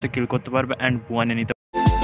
কিল করতে পারবে অ্যান্ড ওয়ানে নিতে।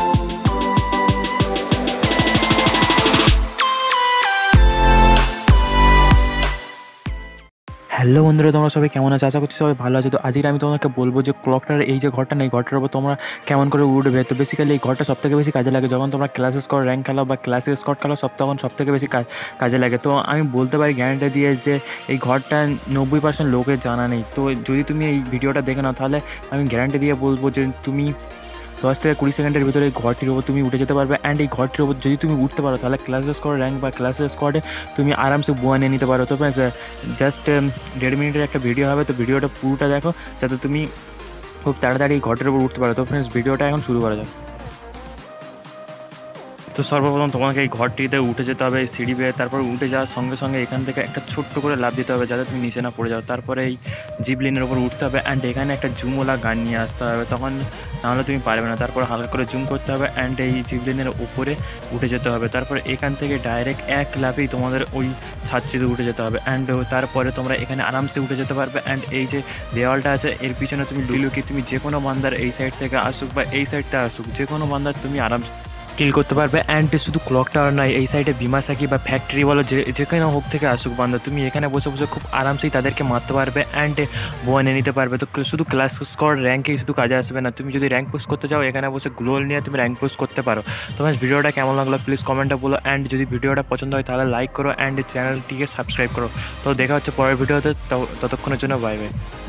হ্যালো বন্ধুরা, তোমরা সবাই কেমন আছো? আশা করছি সবাই ভালো আছে। তো আজকে আমি তোমাকে বলবো যে ক্লকটার এই যে ঘরটা নেই, ঘরটার উপর তোমরা কেমন করে উঠবে। তো বেসিক্যালি এই ঘরটা সবথেকে বেশি কাজে লাগে যখন তোমরা ক্লাসে স্কোয়াড র্যাঙ্ক খেলো বা ক্লাসে স্কোয়াড খেলো, তখন সবথেকে বেশি কাজে লাগে। তো আমি বলতে পারি গ্যারান্টি দিয়ে যে এই ঘরটা 90% লোকের জানা নেই। তো যদি তুমি এই ভিডিওটা দেখে নাও তাহলে আমি গ্যারান্টি দিয়ে বলবো যে তুমি 10 থেকে 20 সেকেন্ডের ভিতরে এই ঘরটির ওপর তুমি উঠে যেতে পারবে। অ্যান্ড এই ঘরটির ওপর যদি তুমি উঠতে পারো তাহলে ক্লাসের স্কোয়াড র্যাঙ্ক বা ক্লাসের স্কোয়াডে তুমি আরামসে বুয়া নিয়ে নিতে পারো। তো ফ্রেন্ডস, জাস্ট 1.5 মিনিটের একটা ভিডিও হবে, তো ভিডিওটা পুরোটা দেখো যাতে তুমি খুব তাড়াতাড়ি এই ঘরটির ওপর উঠতে পারো। তো ফ্রেন্ডস, ভিডিওটা এখন শুরু করা যাক। তো সর্বপ্রথম তোমাকে এই ঘরটিতে উঠে যেতে হবে এই সিঁড়ি বেয়ে। তারপর উঠে যাওয়ার সঙ্গে সঙ্গে এখান থেকে একটা ছোট্ট করে লাফ দিতে হবে যাতে তুমি নিচে না পড়ে যাও। তারপরে এই জিবলিনের ওপর উঠতে হবে অ্যান্ড এখানে একটা জুমওয়ালা গান নিয়ে আসতে হবে, তখন নাহলে তুমি পারবে না। তারপর হালকা করে জুম করতে হবে অ্যান্ড এই জিবলিনের উপরে উঠে যেতে হবে। তারপর এখান থেকে ডাইরেক্ট এক লাফেই তোমাদের ওই ছাদটিতে উঠে যেতে হবে অ্যান্ড তারপরে তোমরা এখানে আরামসে উঠে যেতে পারবে। অ্যান্ড এই যে দেওয়ালটা আছে এর পিছনে তুমি লুকিয়ে তুমি যে কোনো বান্দার এই সাইড থেকে আসুক বা এই সাইডটা আসুক, যে কোনো বান্দার তুমি আরামসে কিল করতে পারবে। অ্যান্ড শুধু ক্লক টাওয়ার নয়, এই সাইডে বিমাসাকি বা ফ্যাক্টরি বলো, যেখানে হোক থেকে আসুক বান্দা, তুমি এখানে বসে বসে খুব আরামসেই তাদেরকে মারতে পারবে অ্যান্ড বোয়া নিয়ে নিতে পারবে। তো শুধু ক্লাস স্কোর র্যাঙ্কেই শুধু কাজে আসবে না, তুমি যদি র্যাঙ্ক পুশ করতে চাও এখানে বসে গ্লোল নিয়ে তুমি র্যাঙ্ক পুশ করতে পারো। তোমার ভিডিওটা কেমন লাগলো প্লিজ কমেন্টে বলো। অ্যান্ড যদি ভিডিওটা পছন্দ হয় তাহলে লাইক করো অ্যান্ড চ্যানেলটিকে সাবস্ক্রাইব করো। তো দেখা হচ্ছে পরের ভিডিওতে, ততক্ষণের জন্য বাই বাই।